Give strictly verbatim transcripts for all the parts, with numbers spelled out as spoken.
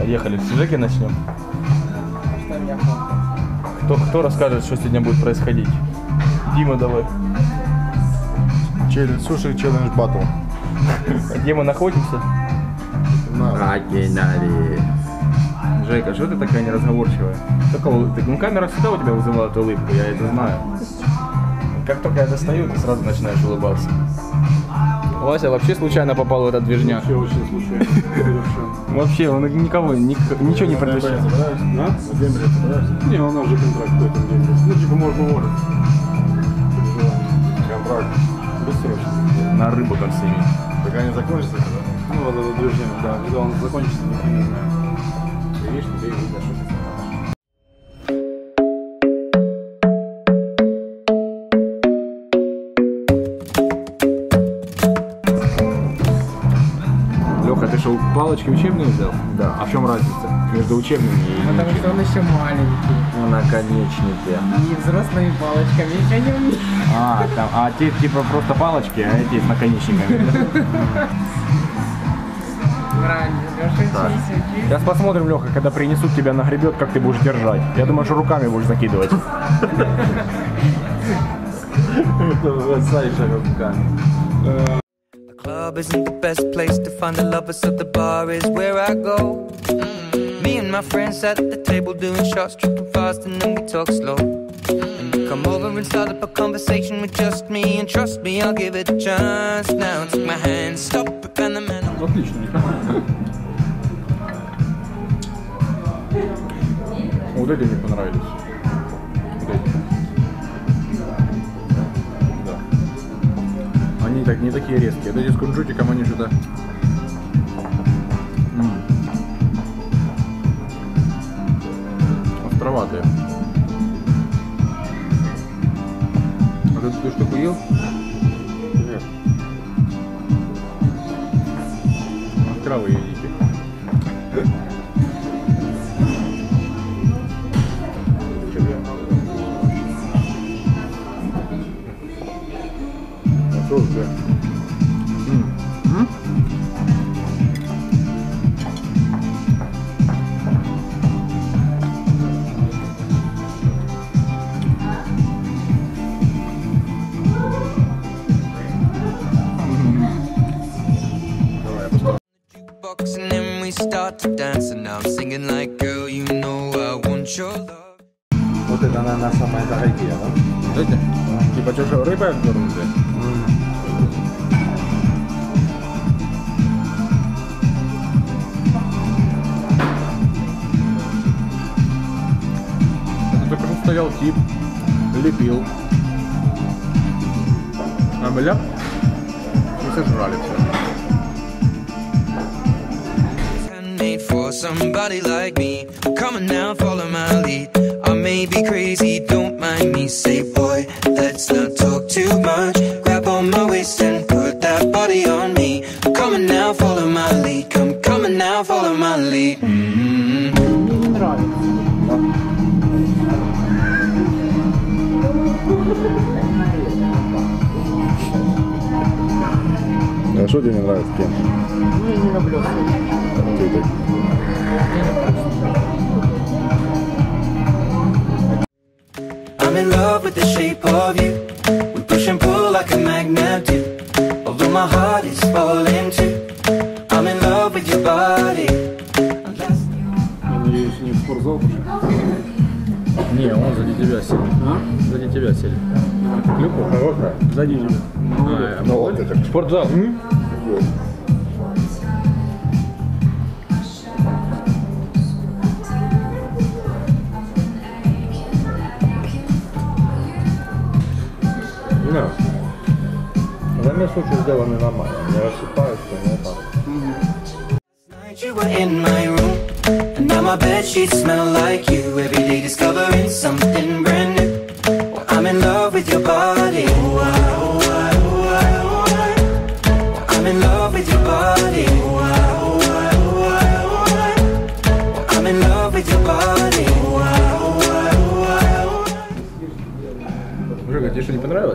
Поехали, с Жеки начнем. Кто, кто расскажет, что сегодня будет происходить? Дима, давай. Челлендж, суши челлендж батл. Где мы находимся? Океанари. Жека, что ты такая неразговорчивая? Только, ты, ну, камера всегда у тебя вызывает улыбку, я это знаю. Как только я достаю, ты сразу начинаешь улыбаться. Вася вообще случайно попал в этот движняк. Вообще очень случайно. Вообще, он никого, ник, ничего не предвещает. Да? Не, у нас же контракт в этом деле. Ну, типа, можно уволить. Контракт бессрочный. На рыбу там всеми. Так они закончатся когда? Ну, вот это движение, да. Когда он закончится, никто не знает. Видишь, ты видишь, что ты. Ты что, палочки учебные взял? Да. А в чем разница между учебными и... Потому что он еще маленький. Ну, наконечники. И взрослыми палочками еще не умеет. А, там, а те типа просто палочки, а эти с наконечниками. Правильно, Леша, учись, учись. Сейчас посмотрим, Леха, когда принесут тебя нагребет, как ты будешь держать. Я думаю, что руками будешь закидывать. Club isn't the best place to find the lovers, so the bar is where I go. Mm-hmm. Me and my friends at the table doing shots, tripping fast, and then we talk slow. And you come over and start up a conversation with just me, and trust me, I'll give it a chance. Now take my hand, stop it, and the man. Отлично. Вот эти мне понравились. Вот эти. Они так, не такие резкие. Вот эти с кунжутиком, они что-то... Островатые. А ты эту штуку ел? Нет. Травы едите. А что у тебя? And then we start to dance, and now I'm singing like, girl, you know I want your love. Вот это, наверное, самая дорогая, да? Эти? Типа что, что, рыба в дорогу? Это только что стоял тип, лепил. А бля, и сожрали все. Made for somebody like me. Come on now, follow my lead. I may be crazy, don't mind me. Say, boy, let's not talk too much. Grab on my waist and put that body on me. Come on now, follow my lead. Come, come on now, follow my lead. Mm-hmm. Мне не нравится. А что тебе не нравится, Кен? Мне не люблю. I'm in love with the shape of you. We push and pull like a magnet do. Although my heart is falling too. I'm in love with your body. Надеюсь, не в спортзал пошли? Не, он сзади тебя сели. А? Сзади тебя сели. Клюква хорошая? Сзади тебя. А, ну вот это. Спортзал. Да. За меня случай сделаны нормально. Не рассыпаются, не так. You were in my room, and now my bedsheets smell like you. Every day discovering something brand new. Well, I'm in love with your body. Oh, I, oh, I, oh, I, oh, I. I'm in love with your body. Oh, I, oh, I, oh, I, oh, I. I'm in love with your body. Oh, I, oh, I, oh, I, oh, I. Жека, тебе что, не понравилось?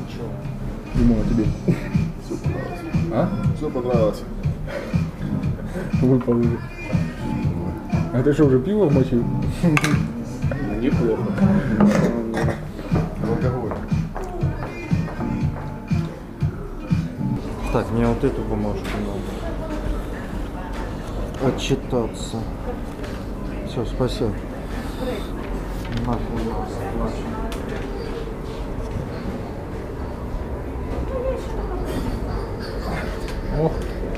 Думаю, тебе. Все понравилось. А? Все понравилось. Выпал уже. А ты что, уже пиво вмочил? Неплохо. Так, мне вот эту бумажку надо. Отчитаться. Все, спасибо. Нахуй нас, Ох.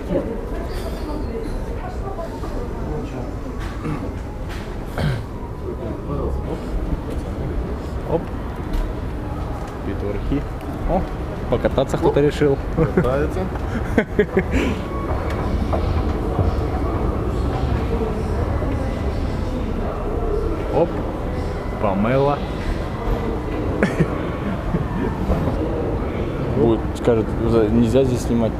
Оп. Пятерки. О, покататься кто-то решил. Катается. Оп. Помела. Будет, скажет, нельзя здесь снимать.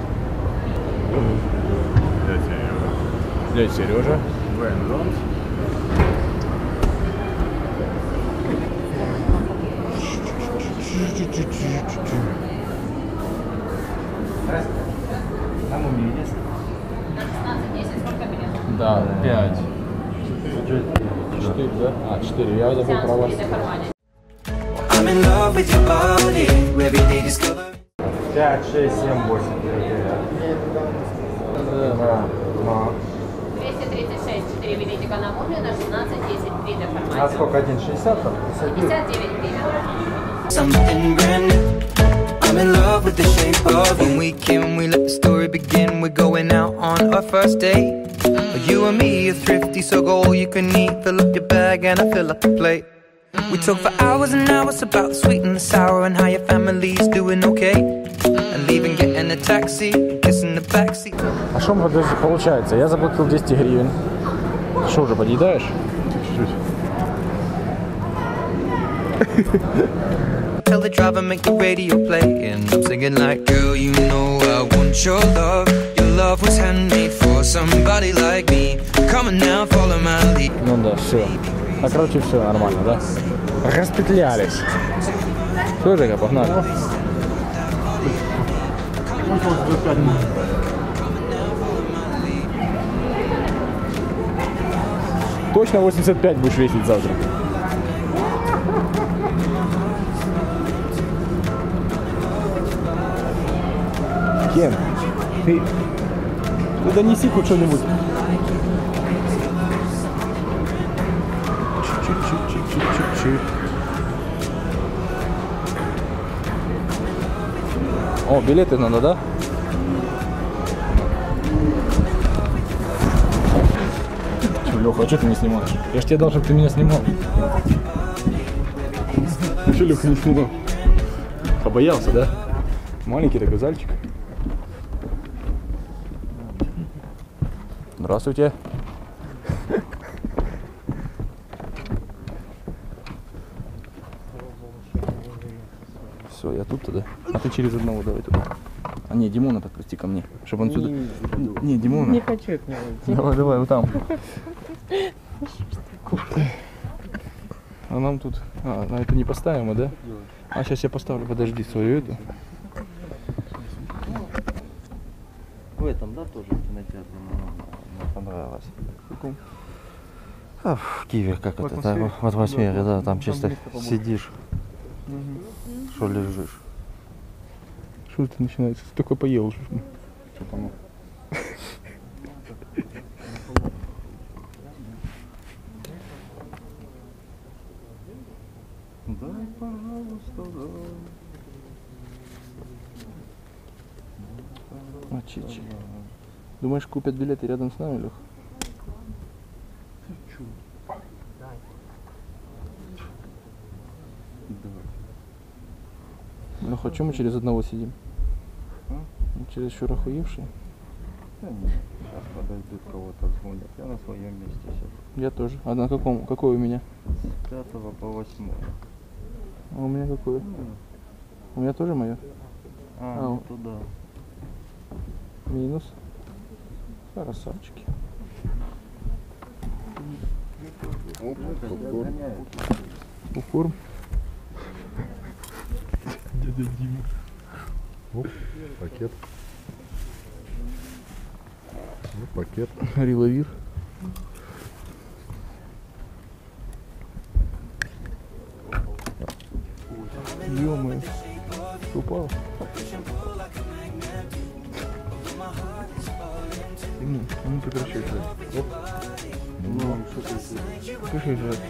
Дядя Сережа. Да, пять. Четыре, да? А, четыре. Я забыл про вас. I'm in love with your body. Every day discover. пять, шесть, семь, восемь. Да. двести тридцать шесть, четыре билетика на муме на шестнадцать десять, три для А формата. сколько? один шестьдесят там? пятьдесят девять гривен. Something brand new. I'm in love with the shape of you. When we can, we let the story begin. We're going out on our first date. You and me are thrifty, so go all you can eat. Fill up your bag and I fill up the plate. We talk for hours and hours about the sweet and the sour and how your family's doing okay. And leaving, getting a taxi, kissing the backseat. А что получается? Я заплатил двести гривен. Что уже, подъедаешь? Tell the driver, make the radio play. And I'm singing like, girl, you know I want your love. Your love was handmade for somebody like me. Come on now, follow my lead. Ну да, все. А короче, все нормально, да? Распетлялись. Что, Жека, погнали? Точно восемьдесят пять будешь весить завтра. Кен, ты, ты донеси хоть что-нибудь. Чуть-чуть-чуть-чуть-чуть. О, билеты надо, да? Че, Леха, а что ты не снимаешь? Я ж тебе дал, чтобы ты меня снимал. Че, Леха, не снимал? Побоялся, да? Маленький такой зальчик. Здравствуйте. Все, я тут тогда. А ты через одного давай туда. А не, Димона подпусти ко мне, чтобы он сюда. Не, Димона. Не хочу от него идти. Давай, давай, вот там. А нам тут. А, на это не поставим, а, да? А сейчас я поставлю, подожди, свою эту. В этом, да, тоже в кинотеатре мне понравилось. А в Киеве как В это, атмосфере? да, в атмосфере, да, там Там чисто место побольше. сидишь, что лежишь. Что это начинается? Ты такой поел уже. Что там? Дай, пожалуйста, да. А, чичи. Думаешь, купят билеты рядом с нами, Лех? Леха, а что мы через одного сидим? Мы через еще охуевшие? Да нет, сейчас подойдут, кого-то звонят. Я на своем месте сижу. Я тоже. А на каком? Какой у меня? С пятого по восьмое. А у меня какой? У меня тоже мое? А, А, ну туда. Минус. Красавчики. Укорм. Дядя Дима. Оп, пакет. Ну, пакет. Риловир. Ё-моё. Упал. Ну, ну прекращай жрать. Оп. Ну, что ты... Прекращай жрать.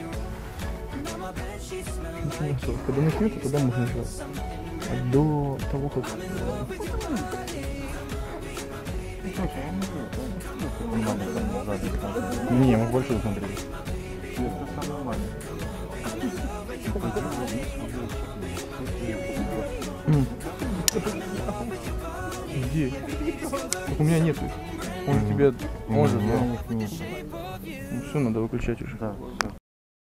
Ничего особо. Когда начнется, тогда можно жрать. А до того, как... Не, мы больше смотрели. Где? Так у меня нету их. Он тебе может, но... Ну все, надо выключать уже. Да, все.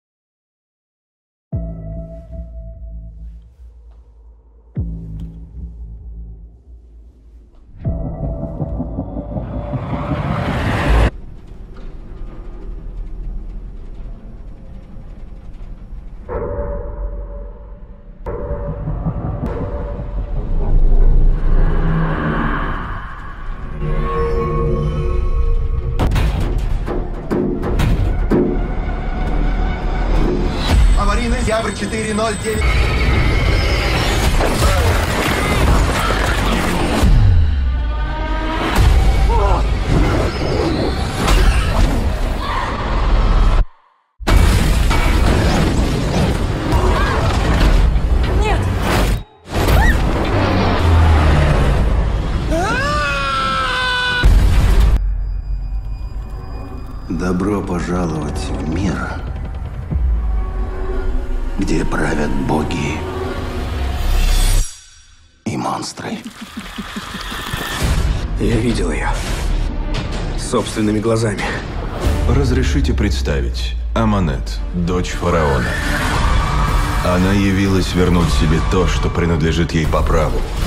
Аварийный Зябр четыре ноль девять. Добро пожаловать в мир, где правят боги и монстры. Я видел ее собственными глазами. Разрешите представить, Аманет, дочь фараона. Она явилась вернуть себе то, что принадлежит ей по праву.